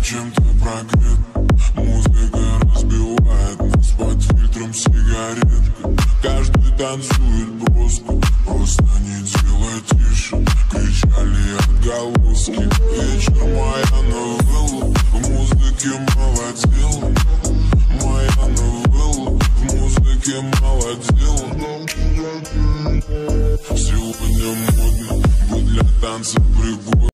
чем-то прогрет. Музыка разбивает нас под фильтром сигарет. Каждый танцует просто не делай тише. Кричали отголоски. Вечер моя новелла, в музыке молодела. Моя новелла, в музыке молодела. Сегодня модно быть для танца пригодно.